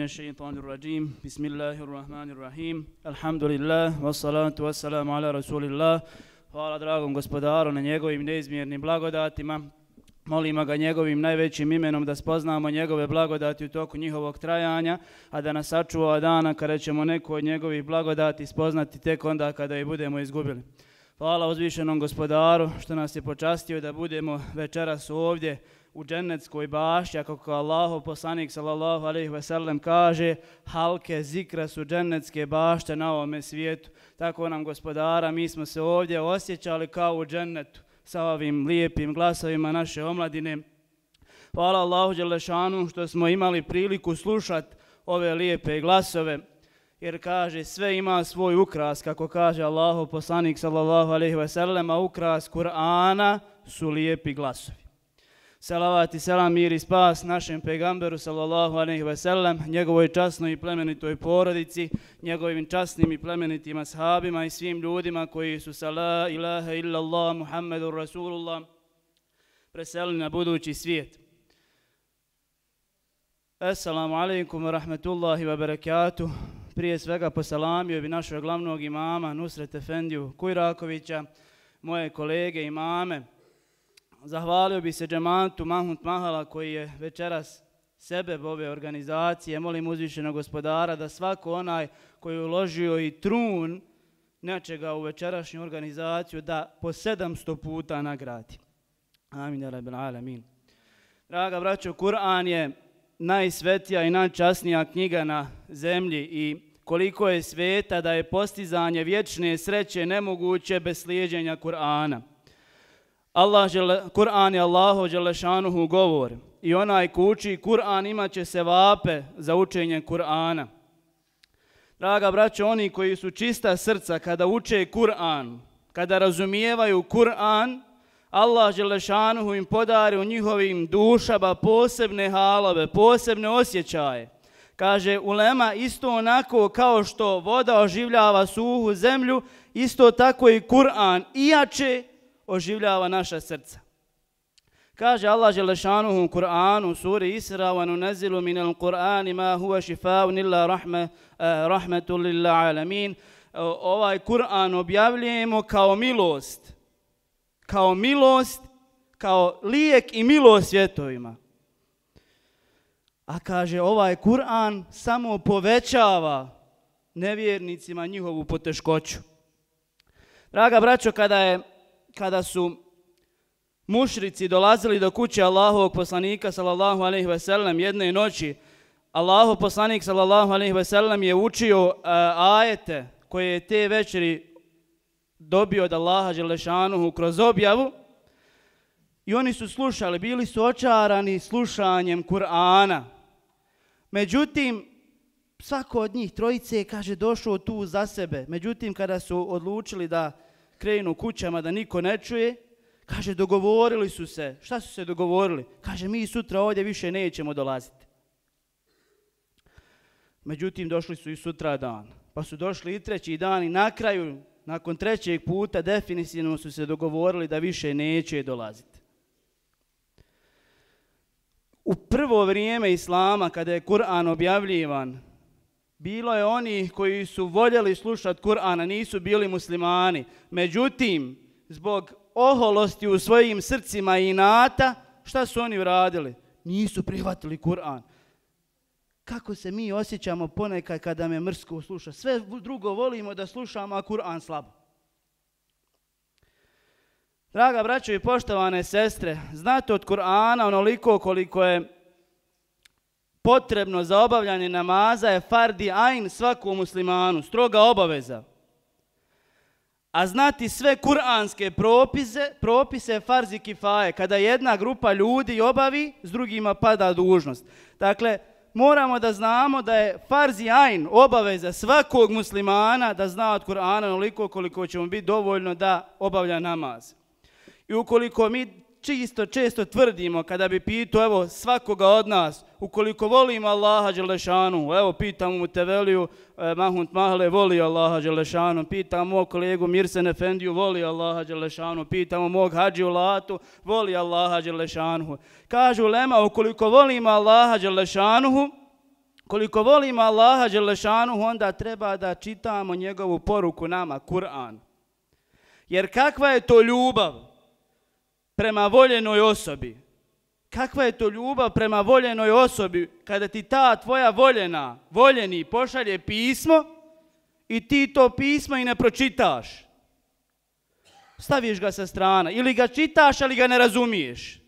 الشيطان الرجيم بسم الله الرحمن الرحيم الحمد لله والصلاة والسلام على رسول الله. Hvala dragom gospodaru na njegovim neizmjernim blagodatima. Molimo ga njegovim najvećim imenom da spoznamo njegove blagodati u toku njihovog trajanja, a da nas sačuva dana kada ćemo neko od njegovih blagodati spoznati tek onda kada ih budemo izgubili. Hvala uzvišenom gospodaru što nas je počastio da budemo večeras ovdje u džennetskoj bašći, kako Allahov poslanik sallallahu alejhi ve sellem kaže, halke zikra su džennetske bašte na ovome svijetu. Tako nam gospodara, mi smo se ovdje osjećali kao u džennetu sa ovim lijepim glasovima naše omladine. Hvala Allahu dželešanu što smo imali priliku slušati ove lijepe glasove, jer kaže sve ima svoj ukras, kako kaže Allahov poslanik sallallahu alejhi ve sellem, a ukras Kur'ana su lijepi glasovi. Salavat i selam, mir i spas našem pejgamberu sallallahu alejhi ve sellem, njegovoj časnoj i plemenitoj porodici, njegovim časnim i plemenitim ashabima i svim ljudima koji su sa la ilaha illallah Muhammedur Rasulullah preselili na budući svijet. Assalamu alaikum wa rahmetullahi wa barakatuh. Prije svega posalamio bi našeg glavnog imama Nusret Efendiju Kujrakovića, moje kolege imame. Zahvalio bi se džematu Mahmud Mahala koji je večeras sebeb ove organizacije. Molim uzvišenog gospodara da svako onaj koji je uložio i trun nečega u večerašnju organizaciju da po 700 puta nagradi. Amin ya rabbil alamin. Draga braćo, Kur'an je najsvetija i najčasnija knjiga na zemlji i koliko je sveta da je postizanje vječne sreće nemoguće bez slijeđenja Kur'ana. Kur'an je Allahov dželešanuhu govor i onaj ko uči Kur'an imat će sevape za učenje Kur'ana. Draga braćo, oni koji su čista srca kada uče Kur'an, kada razumijevaju Kur'an, Allah dželešanuhu im podari u njihovim dušama posebne halove, posebne osjećaje. Kaže ulema, isto onako kao što voda oživljava suhu zemlju, isto tako i Kur'an ijače oživljava naša srca. Kaže Allah dželešanuhu u Kur'anu u suri Isra wa nunazzilu minal Kur'ani ma huwa shifaa'un illa rahmatul lil alamin. Ovaj Kur'an objavljujemo kao milost, kao lijek i milost svjetovima. A kaže ovaj Kur'an samo povećava nevjernicima njihovu poteškoću. Draga braćo, kada su mušrici dolazili do kuće Allahovog poslanika sallallahu alejhi ve sellem jedne noći, Allahov poslanik sallallahu alejhi ve sellem je učio ajete koje je te večeri dobio od Allaha dželešanuhu kroz objavu i oni su slušali, bili su očarani slušanjem Kur'ana. Međutim, svako od njih trojice kaže došao tu za sebe. Međutim, kada su odlučili da krenu kućama da niko ne čuje, kaže dogovorili su se. Šta su se dogovorili? Kaže mi sutra ovdje više nećemo dolaziti. Međutim, došli su i sutra dan. Pa su došli i treći dan i na kraju, nakon trećeg puta, definitivno su se dogovorili da više neće dolaziti. U prvo vrijeme Islama, kada je Kur'an objavljivan, bilo je oni koji su voljeli slušati Kur'ana, nisu bili muslimani. Međutim, zbog oholosti u svojim srcima i inata, šta su oni uradili? Nisu prihvatili Kur'an. Kako se mi osjećamo ponekad kada me mrsko sluša? Sve drugo volimo da slušamo, a Kur'an slabo. Draga braćo i poštovane sestre, znate od Kur'ana onoliko koliko je potrebno za obavljanje namaza je fardi ajn svakom muslimanu, stroga obaveza. A znati sve kuranske propise farzi kifaje, kada jedna grupa ljudi obavi, s drugima pada dužnost. Dakle, moramo da znamo da je farzi ajn obaveza svakog muslimana da zna od Kur'ana onoliko koliko će mu biti dovoljno da obavlja namaz. I ukoliko mi često tvrdimo, kada bi pitao evo svakoga od nas, ukoliko volimo Allaha dželešanu, evo pitam mu Teveliju, Mahmud Mahle voli Allaha dželešanu, pitam mog kolegu Mirsen Efendiju, voli Allaha dželešanu, pitam mog Hadžiju Latu, voli Allaha dželešanu. Kažu ulema, ukoliko volimo Allaha dželešanu, Koliko volimo Allaha dželešanuhu, onda treba da čitamo njegovu poruku nama, Kur'an. Jer kakva je to ljubav prema voljenoj osobi? Kakva je to ljubav prema voljenoj osobi kada ti ta tvoja voljeni pošalje pismo i ti to pismo i ne pročitaš? Staviš ga sa strane. Ili ga čitaš, ali ga ne razumiješ.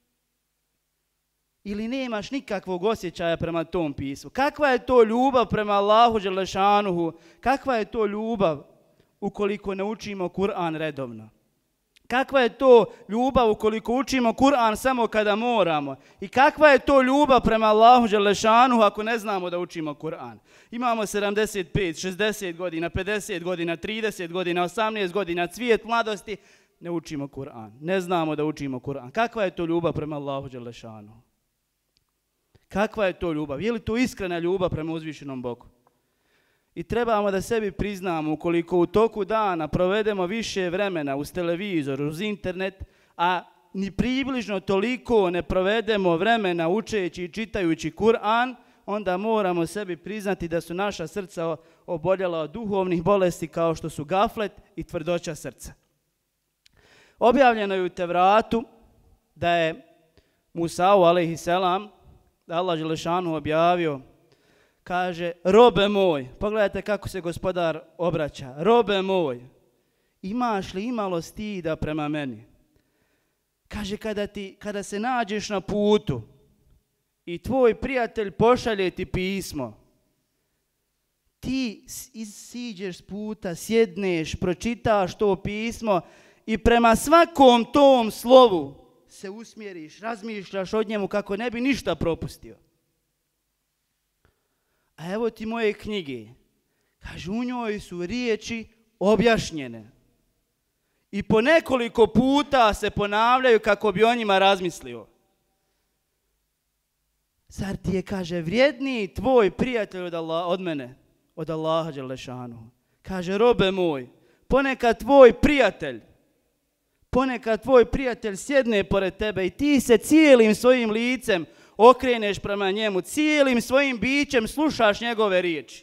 Ili nemaš nikakvog osjećaja prema tom pismu. Kakva je to ljubav prema Allahu dželešanuhu? Kakva je to ljubav ukoliko ne učimo Kur'an redovno? Kakva je to ljubav ukoliko učimo Kur'an samo kada moramo? I kakva je to ljubav prema Allahu dželešanuhu ako ne znamo da učimo Kur'an? Imamo 75, 60 godina, 50 godina, 30 godina, 18 godina, cvijet mladosti, ne učimo Kur'an. Ne znamo da učimo Kur'an. Kakva je to ljubav prema Allahu dželešanuhu? Kakva je to ljubav? Je li to iskrena ljubav prema uzvišenom Bogu? I trebamo da sebi priznamo, ukoliko u toku dana provedemo više vremena uz televizor, uz internet, a ni približno toliko ne provedemo vremena učeći i čitajući Kur'an, onda moramo sebi priznati da su naša srca oboljela od duhovnih bolesti kao što su gaflet i tvrdoća srca. Objavljeno je u Tevratu da je Musa'u alejhiselam, da Allah dželešanu objavio, kaže, robe moj, pogledajte kako se gospodar obraća, robe moj, imaš li imalo stida prema meni? Kaže, kada se nađeš na putu i tvoj prijatelj pošalje ti pismo, ti siđeš s puta, sjedneš, pročitaš to pismo i prema svakom tom slovu se usmjeriš, razmišljaš o njemu kako ne bi ništa propustio. A evo ti moje knjige. Kaže, u njoj su riječi objašnjene. I po nekoliko puta se ponavljaju kako bi o njima razmislio. Zar ti je, kaže, vrijedniji tvoj prijatelj od mene, od Allaha dželešanuhu? Kaže, robe moj, ponekad tvoj prijatelj sjedne pored tebe i ti se cijelim svojim licem okreneš prema njemu, cijelim svojim bićem slušaš njegove riječi.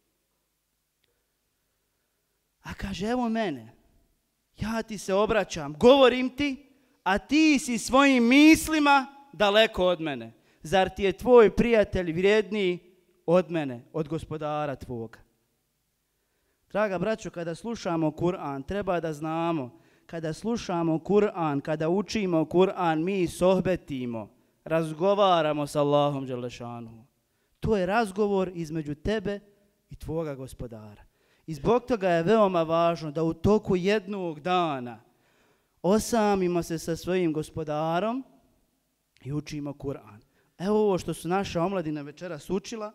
A kaže, evo mene, ja ti se obraćam, govorim ti, a ti si svojim mislima daleko od mene. Zar ti je tvoj prijatelj vrijedniji od mene, od gospodara tvoga? Draga braćo, kada slušamo Kur'an, treba da znamo, kada slušamo Kur'an, kada učimo Kur'an, mi sohbetimo, razgovaramo s Allahom dželešanuhu. To je razgovor između tebe i tvoga gospodara. I zbog toga je veoma važno da u toku jednog dana osamimo se sa svojim gospodarom i učimo Kur'an. Evo ovo što su naša omladina večeras učila,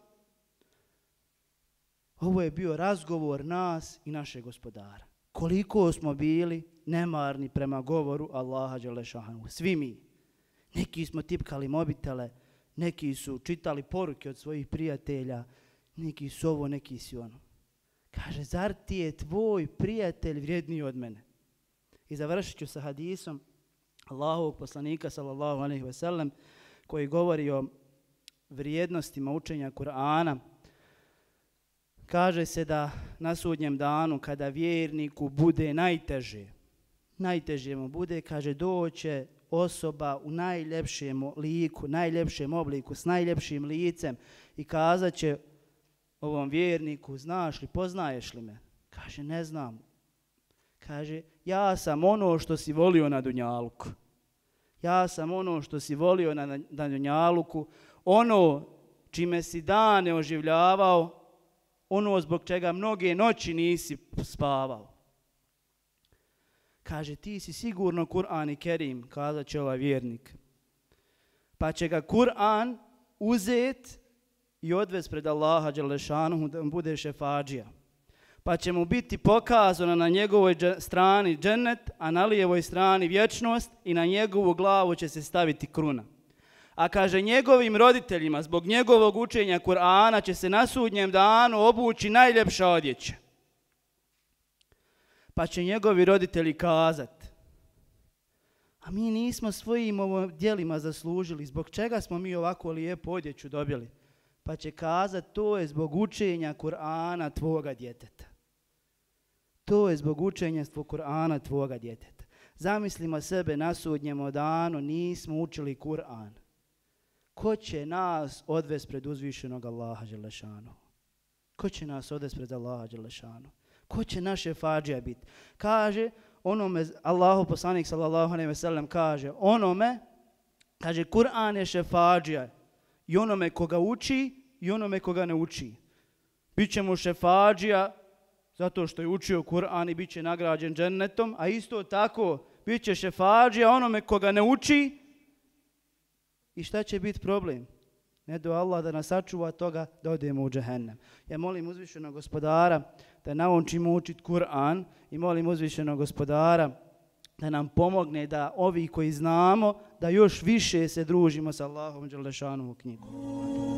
ovo je bio razgovor nas i našeg gospodara. Koliko smo bili nemarni prema govoru Allaha dželešanuhu. Svi mi. Neki smo tipkali mobitele, neki su čitali poruke od svojih prijatelja, neki su ovo, neki su ono. Kaže, zar ti je tvoj prijatelj vrijedniji od mene? I završit ću sa hadisom Allahovog poslanika sallallahu alejhi ve sellem koji govori o vrijednostima učenja Kur'ana. Kaže se da na sudnjem danu kada vjerniku bude najteže mu bude, kaže, doće osoba u najljepšem liku, najljepšem obliku, s najljepšim licem i kazat će ovom vjerniku, znaš li, poznaješ li me? Kaže, ne znam. Kaže, ja sam ono što si volio na dunjaluku. Ja sam ono što si volio na dunjaluku, ono čime si dane oživljavao, ono zbog čega mnoge noći nisi spavao. Kaže, ti si sigurno Kur'an i Kerim, kazat će ovaj vjernik. Pa će ga Kur'an uzet i odvest pred Allaha dželešanuhu da mu bude šefadžija. Pa će mu biti pokazano na njegovoj strani džennet, a na lijevoj strani vječnost i na njegovu glavu će se staviti kruna. A kaže, njegovim roditeljima zbog njegovog učenja Kur'ana će se na sudnjem danu obući najljepša odjeća. Pa će njegovi roditelji kazat, a mi nismo svojim djelima zaslužili, zbog čega smo mi ovako lijepu odjeću dobili? Pa će kazati to je zbog učenja Kur'ana tvoga djeteta. To je zbog učenja Kur'ana tvoga djeteta. Zamislimo sebe na sudnjem danu, nismo učili Kur'an. Ko će nas odvesti pred uzvišenog Allaha dželešanu? Ko će nas odvesti pred Allaha dželešanu? Ko će naše fađija biti? Kaže onome, Allahu poslanik sallallahu alejhi ve sellem kaže onome, kaže Kur'an je šefađija i onome koga uči i onome koga ne uči. Biće mu šefađija zato što je učio Kur'an i bit će nagrađen džennetom, a isto tako bit će šefađija onome koga ne uči. I šta će biti problem? Ne do Allah da nas sačuva toga da odemo u džehennem. Ja molim uzvišenog Gospodara da naučimo učiti Kur'an i molim uzvišenog Gospodara da nam pomogne da ovi koji znamo da još više se družimo sa Allahom dželle šanuhu knjigom.